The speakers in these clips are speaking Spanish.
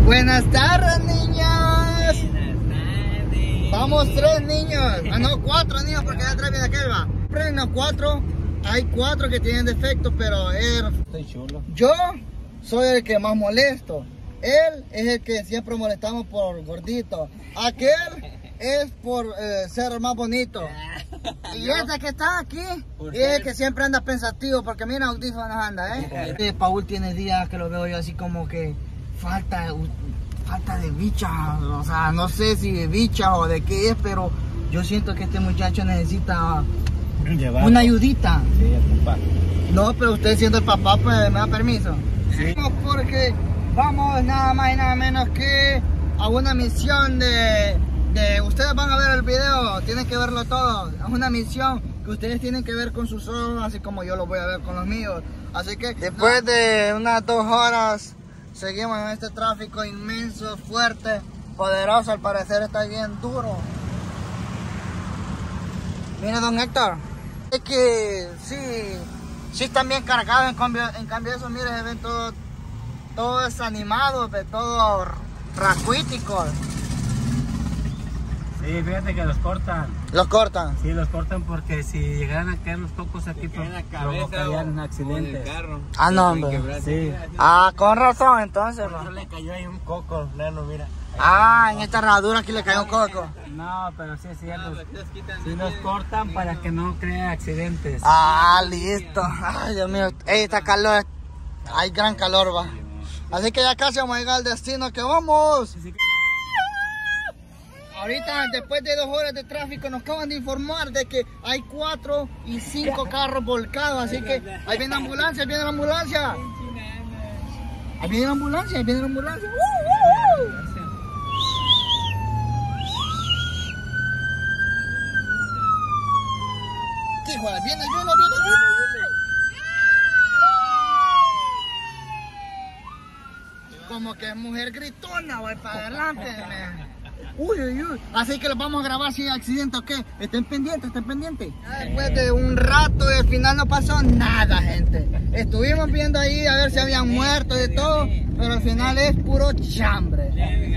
Buenas tardes, niños. Vamos 3 niños. Ah, no, 4 niños porque ya 3 viene aquel va. No, 4. Hay 4 que tienen defectos, pero él... Estoy chulo. Yo soy el que más molesto. Él es el que siempre molestamos por gordito. Aquel es por ser más bonito. Y este que está aquí es el que siempre anda pensativo porque mira, audífonos anda, Paul tiene días que lo veo yo así como que falta de bicha, o sea, no sé si de bicha o de qué es, pero yo siento que este muchacho necesita una ayudita. Sí, el papá. No, pero usted siendo el papá, pues me da permiso. Sí. Porque vamos nada más y nada menos que a una misión de ustedes van a ver el video, tienen que verlo todo. Es una misión que ustedes tienen que ver con sus ojos, así como yo lo voy a ver con los míos. Así que después de unas 2 horas, seguimos en este tráfico inmenso, fuerte, poderoso. Al parecer está bien duro. Mira, don Héctor, es que sí están bien cargados. En cambio eso, mire, se ven todo desanimado, todo racuítico. Sí, fíjate que los cortan. ¿Los cortan? Sí, los cortan porque si llegaran a caer los cocos aquí, provocarían accidentes. Ah, no, hombre. Sí. Ah, con razón, entonces. Por le cayó ahí un coco, nano, mira. Ah, en esta herradura aquí le cayó un coco. No, pero sí es cierto. Sí los cortan para que no creen accidentes. Ah, listo. Ay, Dios mío. Ey, está calor. Hay gran calor, va. Así que ya casi vamos a llegar al destino que vamos. Ahorita, después de 2 horas de tráfico, nos acaban de informar de que hay 4 y 5 carros volcados. Así que ahí viene la ambulancia, ahí viene la ambulancia. Ahí viene la ambulancia, ahí viene la ambulancia. ¿Qué hijo? Viene. Como que es mujer gritona, voy para adelante. Uy. Así que los vamos a grabar si hay accidente o qué. Estén pendientes. Después de un rato y al final no pasó nada, gente. Estuvimos viendo ahí a ver si habían muerto y de todo, pero al final es puro chambre.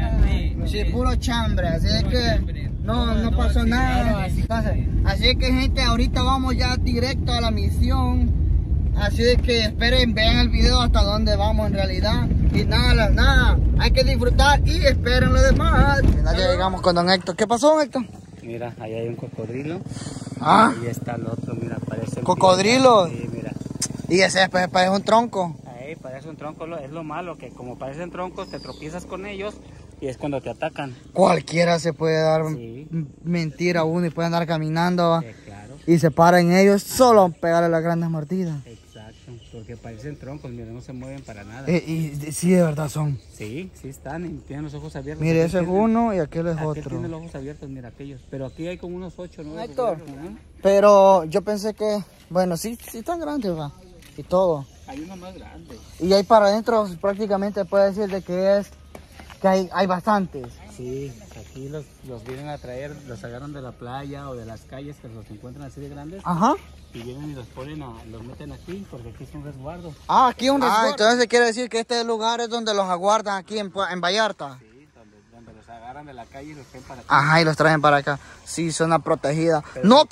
Sí, puro chambre. Así es que no pasó nada. Así que, gente, ahorita vamos ya directo a la misión. Así es que esperen, vean el video hasta dónde vamos en realidad. Y nada, hay que disfrutar y esperen lo demás. Ya llegamos con don Héctor. ¿Qué pasó, don Héctor? Mira, ahí hay un cocodrilo. Ah. Ahí está el otro, mira, parece un ¿Cocodrilo? Sí, mira. Y ese pues, parece un tronco. Ahí parece un tronco, es lo malo, que como parecen troncos, te tropiezas con ellos y es cuando te atacan. Cualquiera se puede dar mentira a uno y puede andar caminando claro. Y se para en ellos solo pegarle las grandes mordidas. Exacto, porque parecen troncos, mira, no se mueven para nada. Y sí, de verdad son. Sí están, y tienen los ojos abiertos. Mire, ese es uno y aquel es otro. Tiene los ojos abiertos, mira aquellos. Pero aquí hay como unos 8, 9. Héctor, pero yo pensé que, bueno, sí están grandes, va. Y todo. Hay uno más grande. Y ahí para adentro prácticamente puede decir de que hay bastantes. Sí, aquí los vienen a traer, los agarran de la playa o de las calles que los encuentran así de grandes. Ajá. Y vienen y los meten aquí porque aquí es un resguardo. Ah, aquí es un resguardo. Entonces quiere decir que este lugar es donde los aguardan aquí en Vallarta. Sí, donde los agarran de la calle y los traen para acá. Ajá, y los traen para acá. Sí, zona protegida. Pero no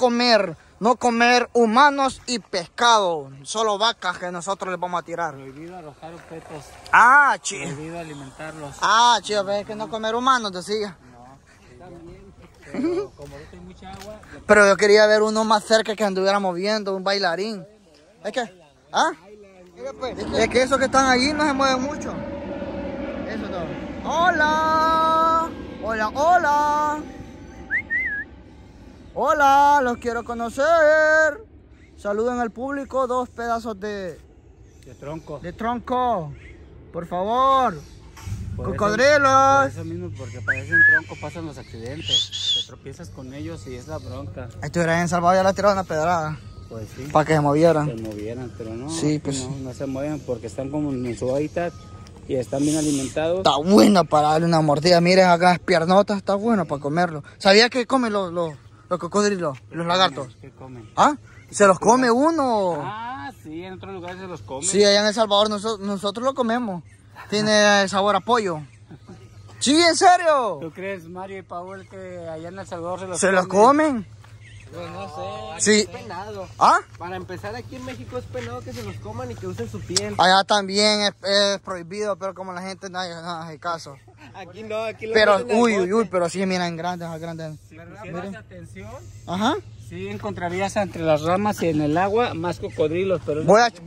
comer humanos y pescado, solo vacas que nosotros les vamos a tirar. Prohibido arrojar objetos. Ah, chido. Prohibido alimentarlos. Ah, chido, ves que no comer humanos, decía. No, también, pero como ahorita hay mucha agua. Pero yo quería ver uno más cerca que anduviéramos viendo, un bailarín. Es que, es que esos que están allí no se mueven mucho. Eso todo. Hola, hola, los quiero conocer. Saluden al público, 2 pedazos de tronco, por favor. Cocodrilos. Por eso mismo, porque parecen tronco, pasan los accidentes. Te tropiezas con ellos y es la bronca. Estuvieran en Salvador ya la tiraron una pedrada. Pues sí. Para que se movieran. Se movieran, pero no. Sí, pues. No se mueven porque están como en su hábitat y están bien alimentados. Está bueno para darle una mordida. Miren acá las piernotas, está bueno para comerlo. ¿Sabía que comen los cocodrilos, los lagartos? ¿Qué comen? ¿Ah? ¿Se los come uno? Ah, sí, en otros lugares se los comen. Sí, allá en El Salvador nosotros lo comemos. Tiene sabor a pollo. Sí, ¿en serio? ¿Tú crees, Mario y Paul, que allá en El Salvador se los comen? Pues no sé, sí. Es penado. ¿Ah? Para empezar, aquí en México es penado que se los coman y que usen su piel. Allá también es prohibido, pero como la gente no hace caso. Aquí no, aquí lo Pero, meten al bote. pero sí, miren, grandes. Si pusieras atención, Ajá. sí encontrarías entre las ramas y en el agua más cocodrilos, pero... Voy a...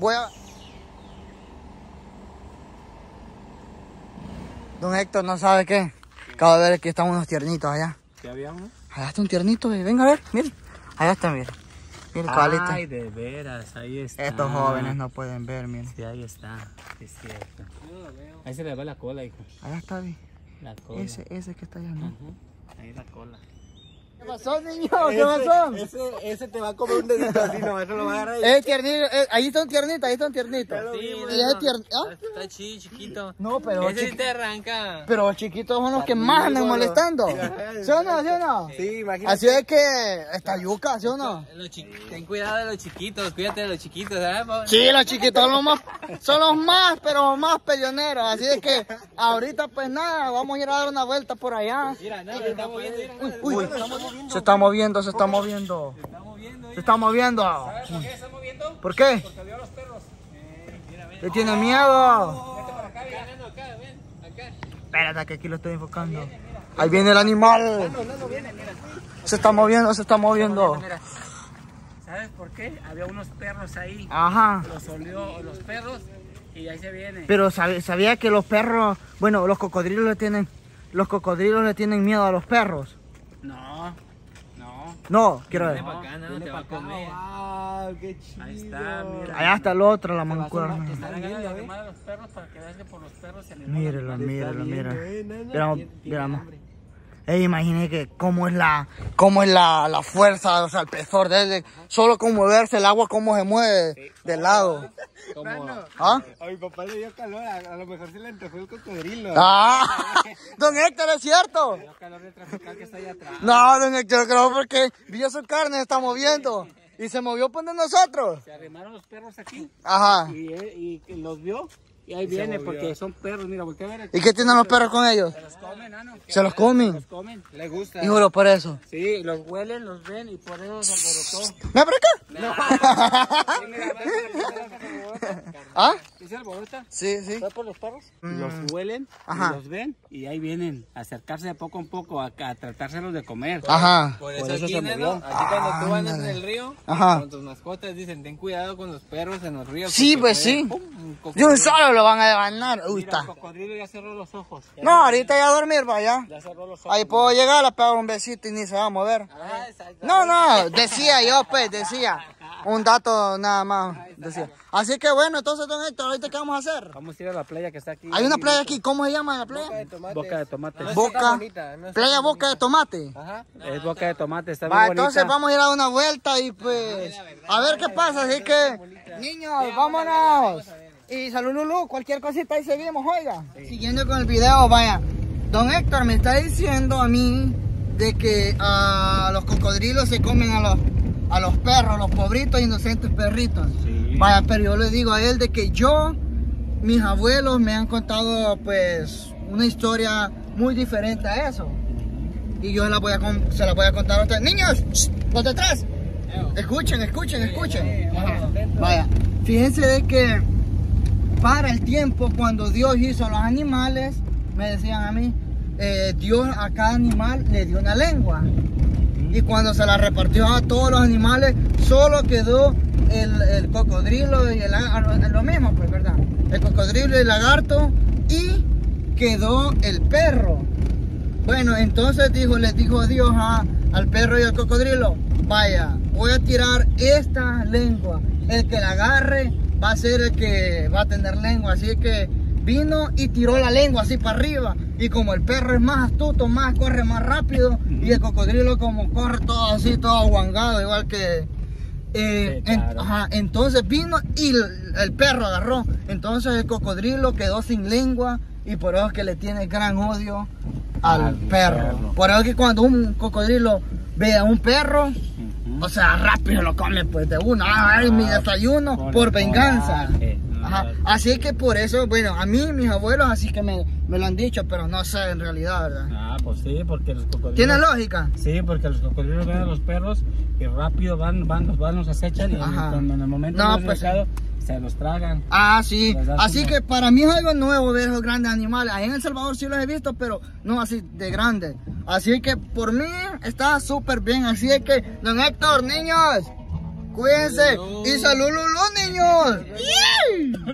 Don Héctor, ¿no sabe qué? Acabo de ver que están unos tiernitos allá. ¿Sí había uno? Allá está un tiernito, venga a ver, miren. Allá está, miren. Miren, cabalito. Ay, de veras, ahí está. Estos jóvenes no pueden ver, miren. Sí, ahí está, es cierto. Ahí se le va la cola, hijo. Allá está, vi. La cola. Ese que está allá, ¿no? Ahí la cola. ¿Qué pasó, niño? ¿Qué pasó? Ese te va a comer un dedito así, no, eso lo va a agarrar. Es tiernito, ahí está un tiernito, ahí está un tiernito. Sí, Y ese tiernito. ¿Ah? Está chiquito. No, pero Ese sí te arranca. pero los chiquitos son los que más andan molestando. ¿Sí o no? ¿Sí o no? Sí, imagínate. Así es que está yuca, ¿sí o no? Ten cuidado de los chiquitos, cuídate de los chiquitos, ¿sabes, Paul? Sí, los chiquitos son los más, pero más peleoneros. Así es que ahorita pues nada, vamos a ir a dar una vuelta por allá. Mira, no, se está moviendo, mira. Uy, se está moviendo, se está moviendo. Se está moviendo. ¿Sabes por qué se está moviendo? ¿Por qué? Porque vio a los perros. ¿Le tiene miedo? Vete para acá, acá, ven, acá. Espérate que aquí lo estoy enfocando. Ahí viene el animal. Se está moviendo, se está moviendo. Mira. ¿Sabes por qué? Había unos perros ahí. Ajá. Los olió los perros y ahí se viene. Pero sabía que los perros, bueno, los cocodrilos le tienen miedo a los perros. No, quiero ver. Viene para acá, no, te va a comer. Wow, qué chido. Ahí está, mira. Allá está el otro, la Te mancuerna. estarán ganando la quemada de los perros para que veas que por los perros se animan. Míralo, mira. Nana. Miramos. Imaginé que cómo es la fuerza, o sea, el peso de él, solo con moverse el agua, cómo se mueve de lado. ¿Ah? A mi papá le dio calor, a lo mejor se le antojó el cocodrilo. Don Héctor, ¿es cierto? El calor de trafical que está allá atrás. No, don Héctor, creo porque vio su carne, se está moviendo. Y se movió por de nosotros. Se arrimaron los perros aquí Ajá. y los vio y ahí viene porque son perros, mira, voltea a ver aquí. ¿Y qué tienen los perros con ellos? Se los comen, nano. ¿Se los comen? Se los comen. Le gusta. Híjole, por eso. Sí, los huelen, los ven y por eso se alborotó. ¿Me por acá? Sí, mira, ¿Ah? ¿Sí se alborota? Sí. ¿Fue por los perros? Los huelen, Ajá. y los ven y ahí vienen a acercarse de poco en poco a tratárselos de comer. Ajá. Por Por eso eso aquí, se Neno, movió. aquí cuando tú andas en el río, Ajá. con tus mascotas, dicen, ten cuidado con los perros en los ríos. Sí, porque pues puede, sí. pum, un De cocodrilo. un solo lo van a ganar. Uy, Mira, el está. cocodrilo ya cerró los ojos. No, ahorita ya a dormir, vaya. Ya cerró los ojos. Ahí puedo llegar, le pego un besito y ni se va a mover. Ah, exacto. No, decía yo, pues, decía. Un dato nada más, decía. Así que bueno, entonces, don Héctor, ¿ahorita qué vamos a hacer? Vamos a ir a la playa que está aquí. Hay una playa aquí, ¿cómo se llama la playa? Boca de tomate. Boca de tomate. No es Boca, tan bonita, no es playa tan Boca de Tomate. Ajá. Es boca de tomate, está muy Va, bonita. entonces vamos a ir a dar una vuelta y pues, a ver qué pasa. Así que, niños, vámonos. Y salud, Lulú, cualquier cosita ahí seguimos, oiga. Siguiendo con el video, vaya. Don Héctor me está diciendo a mí de que los cocodrilos se comen a los perros, los pobritos inocentes perritos. Sí. Vaya, pero yo le digo a él de que mis abuelos me han contado pues una historia muy diferente a eso. Y yo se la voy a contar a ustedes. Niños, los de atrás, escuchen. Ajá. Vaya, fíjense de que para el tiempo cuando Dios hizo los animales, me decían a mí, Dios a cada animal le dio una lengua. Y cuando se la repartió a todos los animales, solo quedó el cocodrilo y lo mismo, pues, ¿verdad? El cocodrilo y el lagarto, y quedó el perro. Bueno, entonces les dijo Dios al perro y al cocodrilo, vaya, voy a tirar esta lengua. El que la agarre va a ser el que va a tener lengua. Así que vino y tiró la lengua así para arriba. Y como el perro es más astuto, corre más rápido. Y el cocodrilo como corre todo así, todo aguangado, igual que... claro. Entonces vino y el perro agarró. Entonces el cocodrilo quedó sin lengua. Y por eso es que le tiene gran odio al perro. Por eso es que cuando un cocodrilo ve a un perro, o sea, rápido lo come pues de uno. Ay, mi desayuno por venganza. Ajá. Así que por eso, bueno, a mí, mis abuelos, así que me lo han dicho, pero no sé en realidad, ¿verdad? Ah, pues sí, porque los cocodrilos... ¿Tiene lógica? Sí, porque los cocodrilos ven a los perros y rápido los acechan y en el momento más delicado se los tragan. Ah, sí. Así que para mí es algo nuevo ver esos grandes animales. Ahí en El Salvador sí los he visto, pero no así de grandes. Así que por mí está súper bien. Así es que, don Héctor, niños, cuídense. Y salud, niños.